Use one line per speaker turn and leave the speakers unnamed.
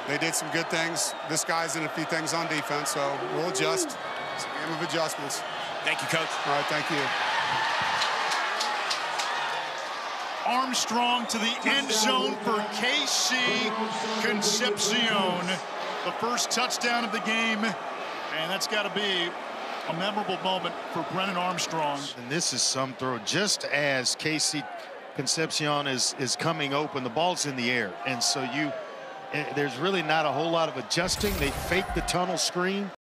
They did some good things. This guy's in a few things on defense, so we'll adjust. It's a game of adjustments.
Thank you, Coach.
All right, thank you.
Armstrong to the end zone for KC Concepcion. The first touchdown of the game, and that's got to be a memorable moment for Brennan Armstrong.
And this is some throw. Just as KC Concepcion is coming open, the ball's in the air. And so there's really not a whole lot of adjusting. They fake the tunnel screen.